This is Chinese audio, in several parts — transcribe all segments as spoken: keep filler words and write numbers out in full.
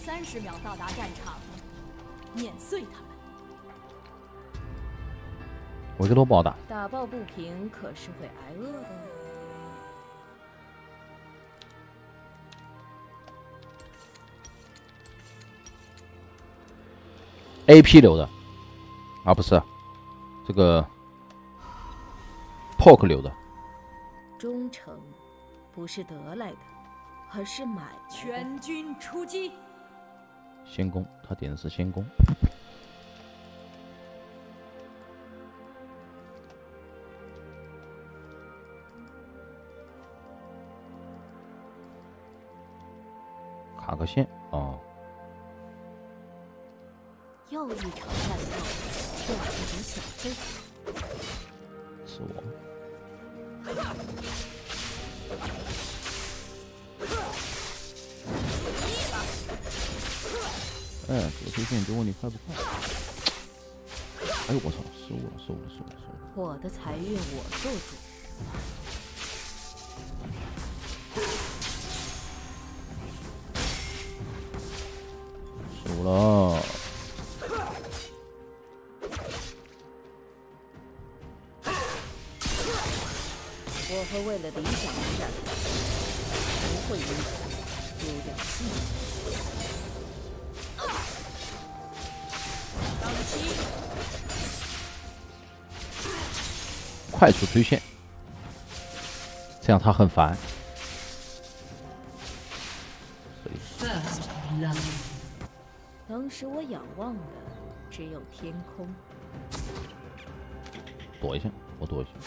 三十秒到达战场，碾碎他们。 维克多不好打， 打抱不平可是会挨饿的。 A P 流的，啊不是，这个 Poke 流的。 忠诚不是得来的，而是买来的。全军出击！ 先攻，他点的是先攻。卡个线哦。 又一场战斗，又是点小费。 是我。哎，这个推线就问你快不快？哎呦我操，失误了，失误了，失误了，失误了！ 我的财运我做主。 失误了。 我会为了理想而战斗，不会因此丢掉信念。当机！ 快速推线，这样他很烦。 当时我仰望的只有天空。 躲一下，我躲一下。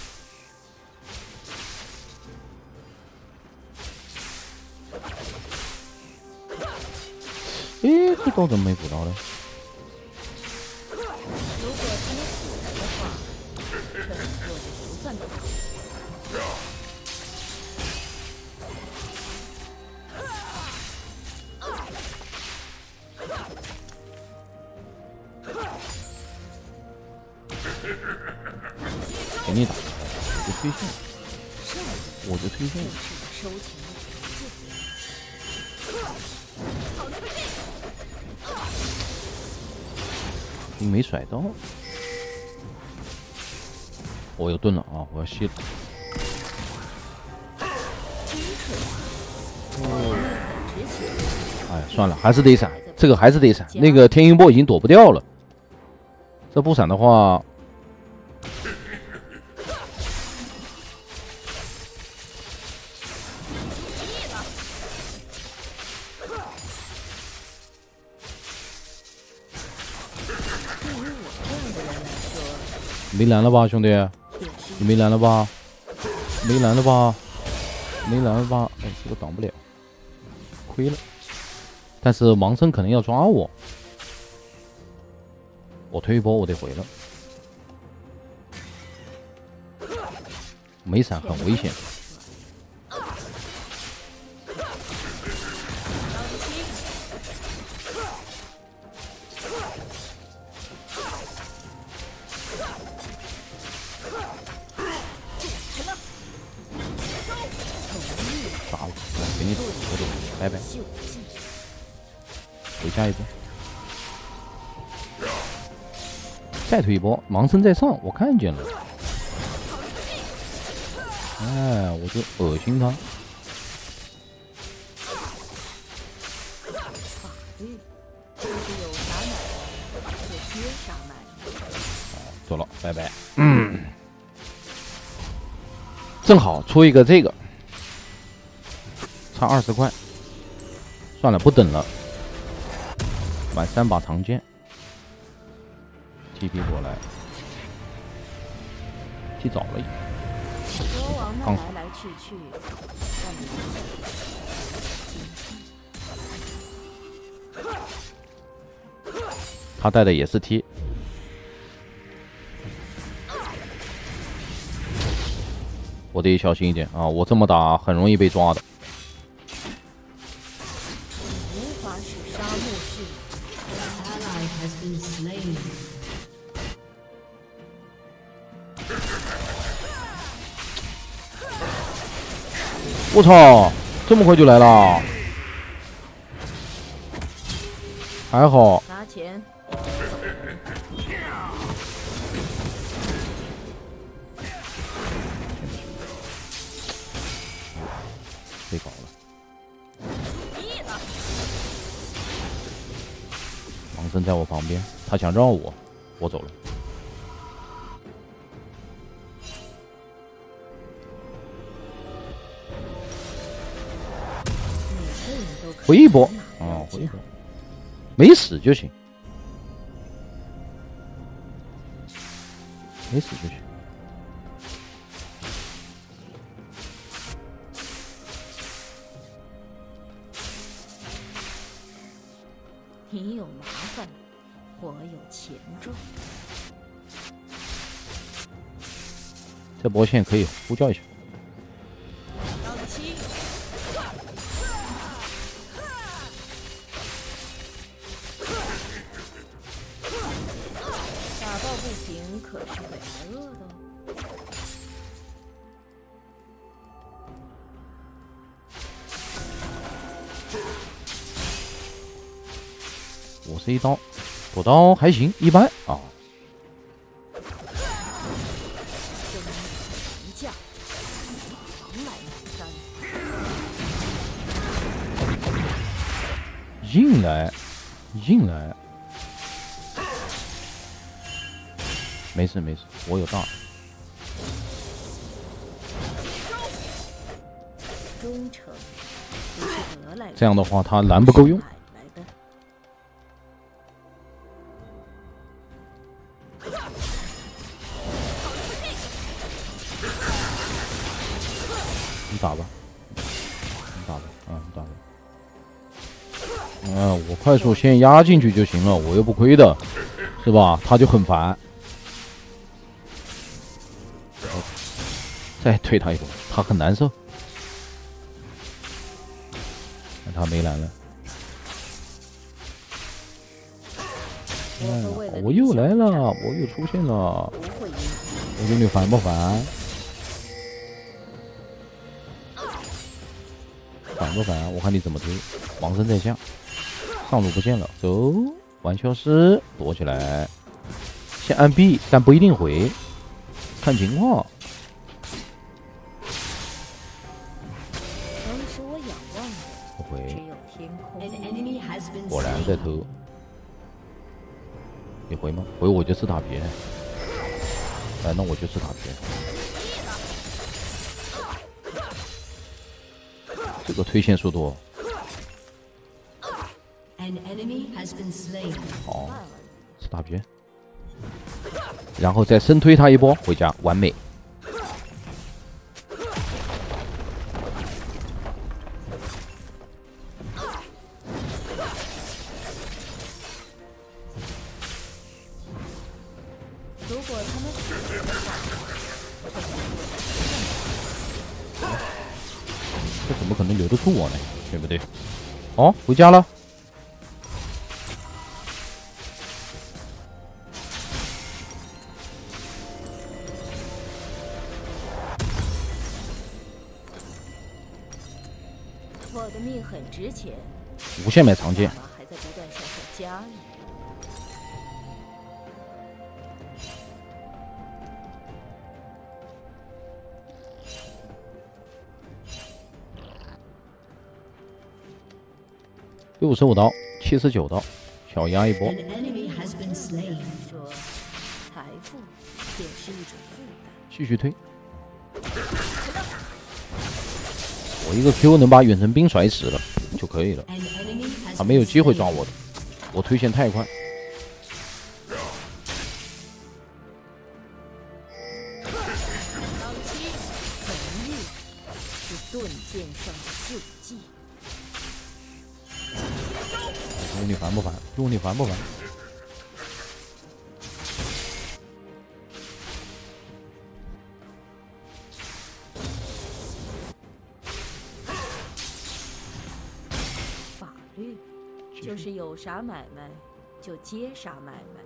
诶，这刀怎么没补到呢？ 如果他们死了的话，这么做就不算打。 给你打，我就推线，我就推线。 收钱的你没甩到，我又蹲了啊！我要吸了。哎呀，算了，还是得闪，这个还是得闪。那个天音波已经躲不掉了，这不闪的话，没蓝了吧，兄弟？你没蓝了吧？没蓝了吧？没蓝了吧？哎，这个挡不了，亏了。但是盲僧可能要抓我，我推一波，我得回了。没闪很危险。杀了，给你我得拜拜。回下一波，再推一波，盲僧在上，我看见了。哎，我就恶心他。走了，拜拜。嗯，正好出一个这个，差二十块，算了，不等了。买三把长剑 ，T P 过来 ，T 早了一点。刚好。 来来去去， 他带的也是 T。我得小心一点啊！我这么打很容易被抓的。 无法使沙漠去。 我操！这么快就来了！ 还好。 拿钱。 被搞了。王生在我旁边，他想绕我，我走了。回一波，啊，回一波，没死就行，没死就行。 你有麻烦，我有钱赚。 这波线可以呼叫一下。 打抱不平可是会挨饿的哦。 五十一刀，躲刀还行，一般啊。硬来，硬来，没事没事，我有大。 忠诚不是得来的， 这样的话，他蓝不够用。你打吧，你打吧，啊，你打吧。嗯，我快速先压进去就行了，我又不亏的，是吧？他就很烦，再推他一波，他很难受。但他没蓝了，哎，我又来了，我又出现了，我说你烦不烦？烦不烦？我看你怎么推。王生在下。上路不见了，走，玩消失，躲起来，先按 B， 但不一定回，看情况。 当时我仰望的不回， 只有天空。 果然在偷。你回吗？回我就吃打别。哎，那我就吃打别。这个推线速度。好，是大别，然后再深推他一波回家，完美。 如果他们死的话， 这怎么可能留得住我呢？对不对？哦，回家了。 我的命很值钱， 无限买长剑， 还在不断向上加呢。 六十五刀，七十九刀，小压一波。 说，财富也是一种负担。 继续推。我一个 Q 能把远程兵甩死了就可以了，他没有机会抓我的，我推线太快。 当期恒毅是盾剑上的救济。 用你烦不烦？用你烦不烦？ 就是有啥买卖就接啥买卖。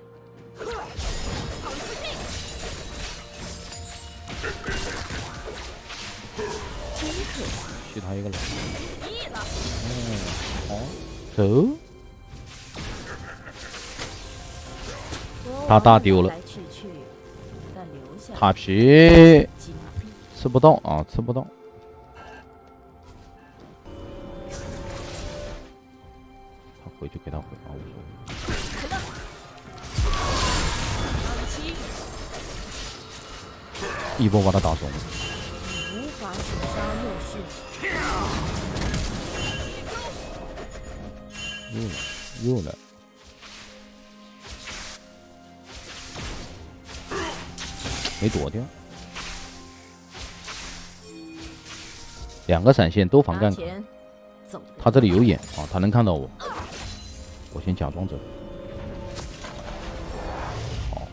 真可惜， 续他一个蓝。嗯，好，走。 他打丢了。塔皮吃不到啊，吃不到。他回就给他回啊，无所谓。一波把他打中。无法捕杀莫逊。又来，又来。 没躲掉，两个闪现都防干卡。他这里有眼啊，他能看到我。我先假装着。好。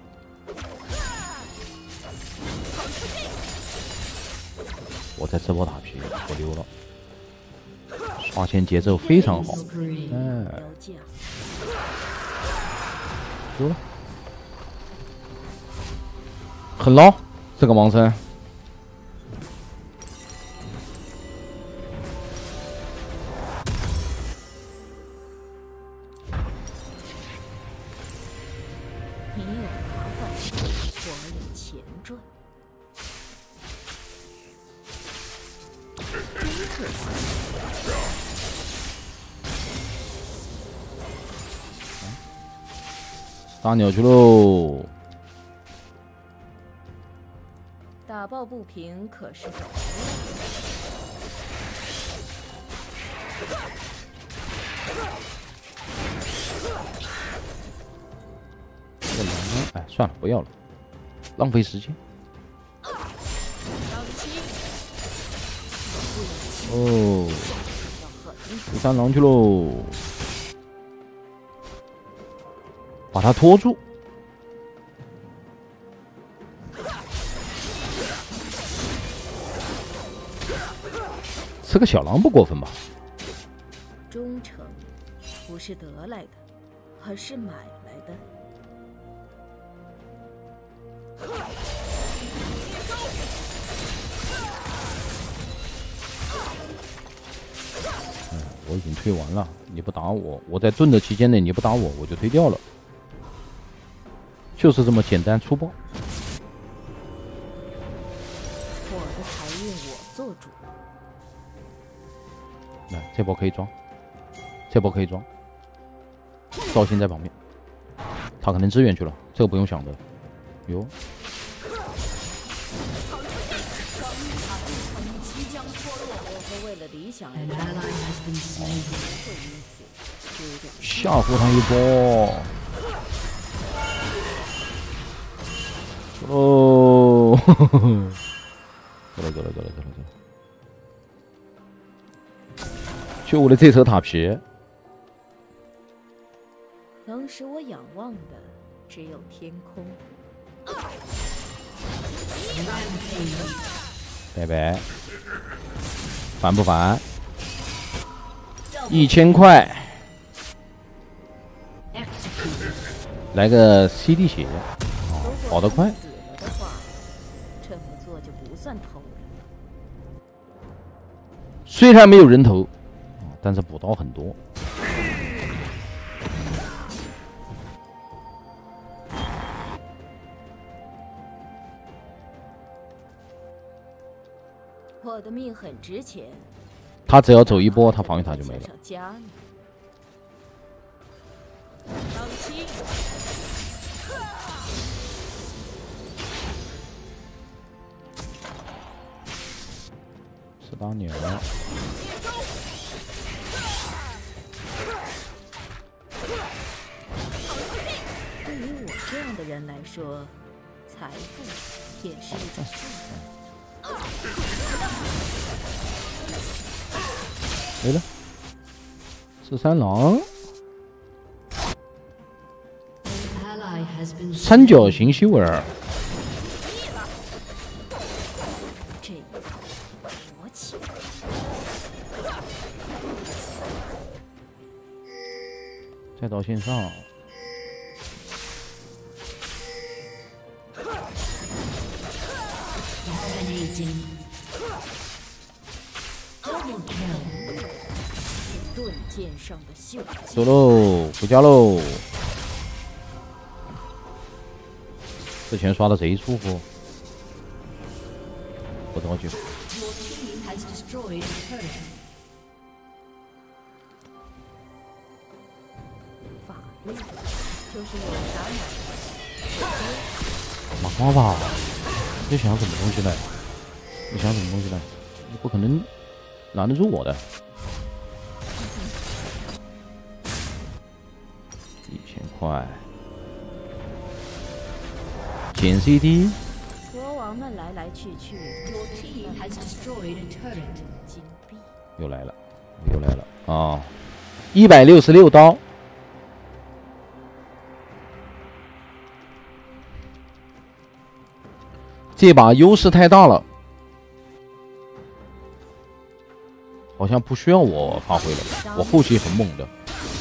我在吃波塔皮，我溜了。刷线节奏非常好。哎。溜了。 很捞，这个盲僧。 你有麻烦，我有钱赚。 打鸟去喽！ 打抱不平可是狗。 这狼呢？哎，算了，不要了，浪费时间。哦，第三狼去喽！把他拖住。 吃个小狼不过分吧？ 忠诚不是得来的，而是买来的。 嗯，我已经推完了，你不打我，我在盾的期间内你不打我，我就推掉了，就是这么简单粗暴。 我的财运我做主。 来，这波可以装，这波可以装。赵鑫在旁边，他可能支援去了，这个不用想的。哟，吓唬他一波。哦，走了走了走了走了走了。 就为了这车塔皮， 能使我仰望的只有天空。 拜拜，烦不烦？一千块，来个 C D 血，哦，跑得快。 这么做就不算偷了。 虽然没有人头。 但是补刀很多， 我的命很值钱。 他只要走一波，他防御塔就没了。是打鸟。 这样的人来说，财富也是一种负担。 没了，十三郎，三角形修尔， 这一套我起。 再到线上。 盾剑上的锈迹。 走喽，回家喽。 这拳刷的贼舒服。我等会去。 法律就是有啥买。 马花吧，你想要什么东西呢？你想要什么东西呢？你不可能拦得住我的。一千块。减 C D。 国王们来来去去。金币。 又来了，又来了啊！一百六十六刀。这把优势太大了，好像不需要我发挥了，我后期很猛的。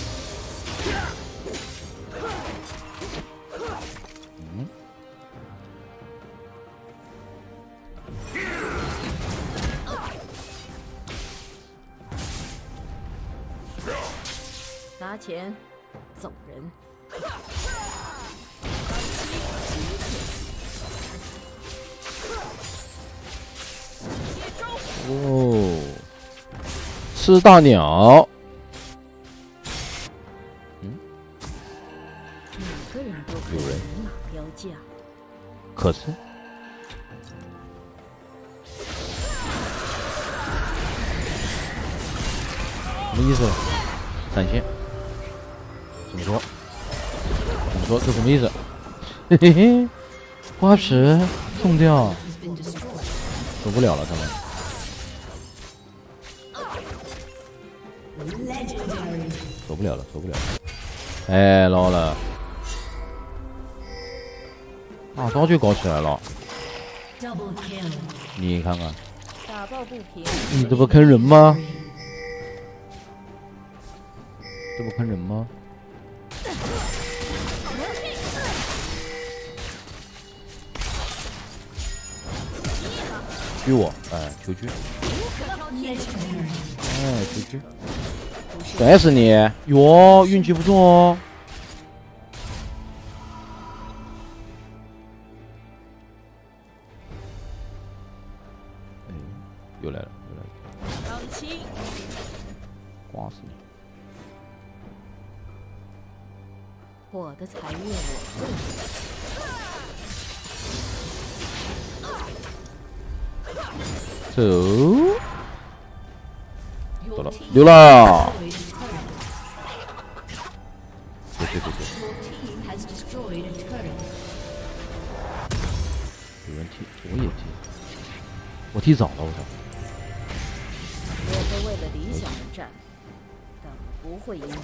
嗯， 拿钱，走人。 哦，吃大鸟。嗯， 每个人都可以人马标价。 可是，什么意思？闪现？怎么说？怎么说？这什么意思？嘿嘿嘿，花池送掉。走不了了，他们。走不了了，走不了了。哎，捞了，大招就搞起来了。你看看， 打抱不平。 你这不坑人吗？这不坑人吗？狙我，哎，求狙！哎，求狙！摔死你！哟，运气不错哦。哎，又来了，又来了！ 当心！ 刮死你！ 我的财运我走，走了，溜了。对对对对。有人踢，我也踢，我踢早了，我操！ 我会为了理想而战，但不会因此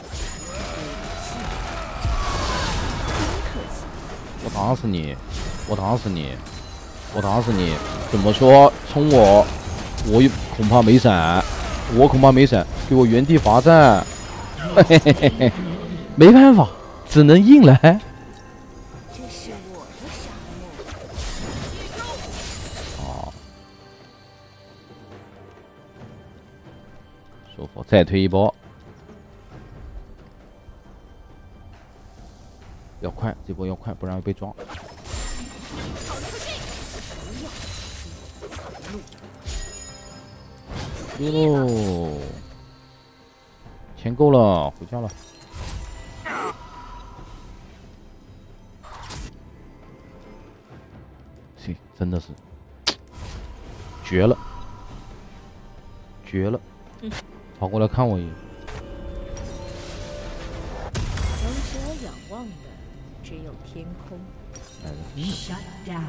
真可惜。 我打死你！我打死你！我打死你！怎么说？冲我！我恐怕没闪，我恐怕没闪，给我原地罚站。嘿嘿嘿嘿，没办法，只能硬来。 这是我的沙漠。 哦，舒服，再推一波。要快，这波要快，不然会被抓。哟，钱够了，回家了。行，真的是绝了，绝了！跑过来看我一眼。 能使我仰望的只有天空。 嗯，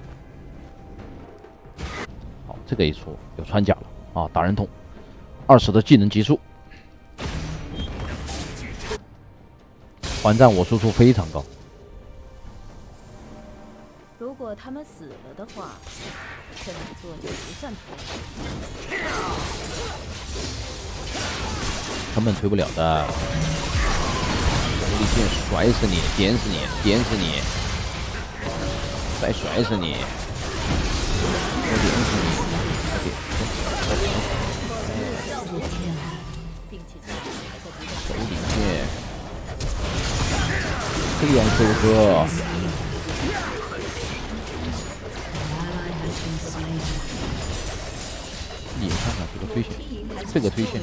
好，这个一出有穿甲了。啊，打人头，二十的技能结束，还战我输出非常高。 如果他们死了的话，这么做就不算推。 根本推不了的，无力剑甩死你，点死你，点死你，再甩死你，再点死你，再点。手里剑，力量收割， 这个推线。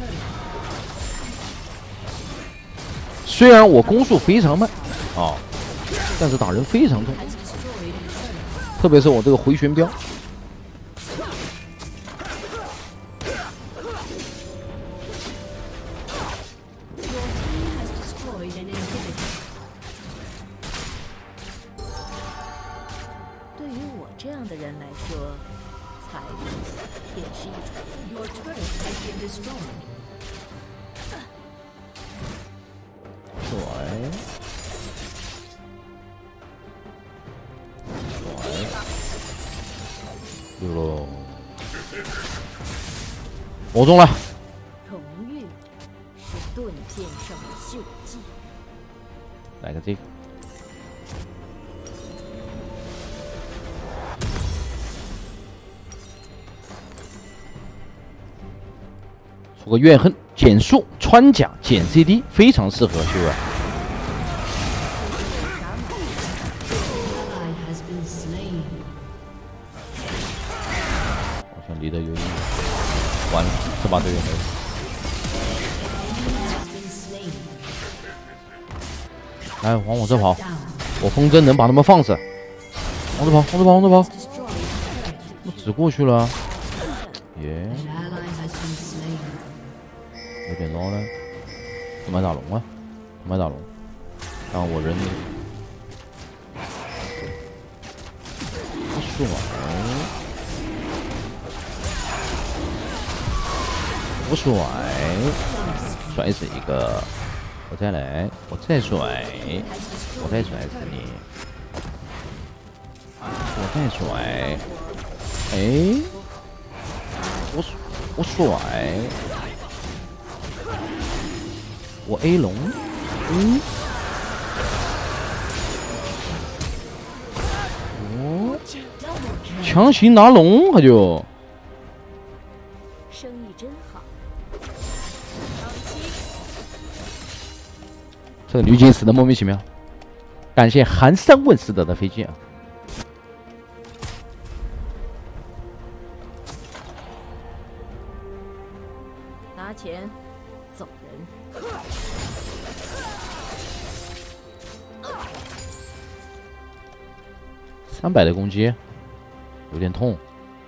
虽然我攻速非常慢啊，但是打人非常痛，特别是我这个回旋镖。 这样的人来说，财富也是一种。Your turret has been destroyed. 甩，甩，溜喽！我中了。 荣誉是盾剑上的锈迹。 来个这个。 出个怨恨减速穿甲减 C D， 非常适合修啊。好像离得有点远，完了，这把队友没了。来，往我这跑，我风筝能把他们放死。往这跑，往这跑，往这跑。我指过去了，耶。 有点 low 了，他买大龙啊，他买大龙，但我人不甩，不甩，甩死一个，我再来，我再甩，我再甩死你，我再甩，哎，我我甩。 我 A 龙，嗯，哦，强行拿龙，他就， 生意真好。 这个女警死的莫名其妙，感谢寒山问世德的飞机啊！ 拿钱，走人。 三百的攻击，有点痛。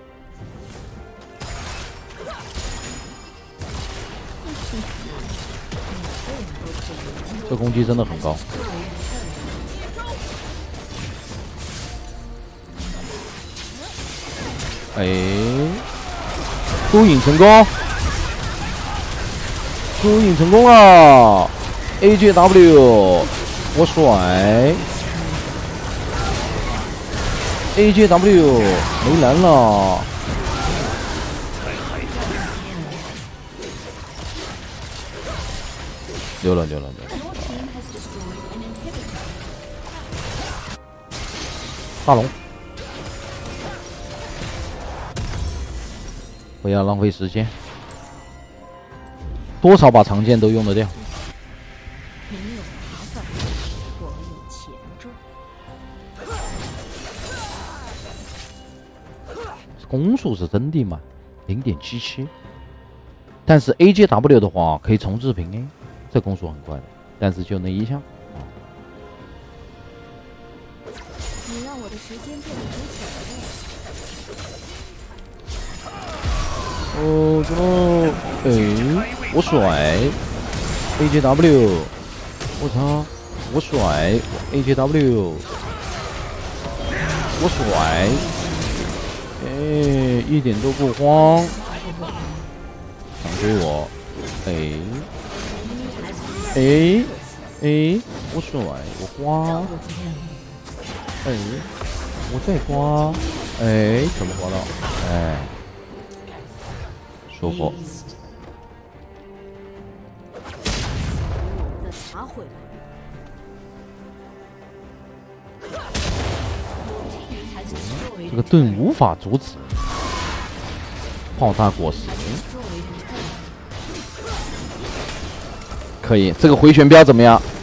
这攻击真的很高。哎，勾引成功，勾引成功了 ！A J W， 我甩。 A J W 没蓝了，溜了溜了溜了。大龙，不要浪费时间，多少把长剑都用得掉。 没有麻烦，我有钱赚。 攻速是真的慢， 零点七七， 但是 A J W 的话可以重置平 A， 这攻速很快的，但是就那一下。啊、 你让我的时间变得值钱了。 哦，这哎，我甩 A J W， 我操，我甩 A J W， 我甩。 哎，一点都不慌，想追我，哎，哎，哎，我甩，我刮，哎，我再刮，哎，怎么刮到？哎，舒服。 拿回来。 这个盾无法阻止，炮大果实可以。这个回旋镖怎么样？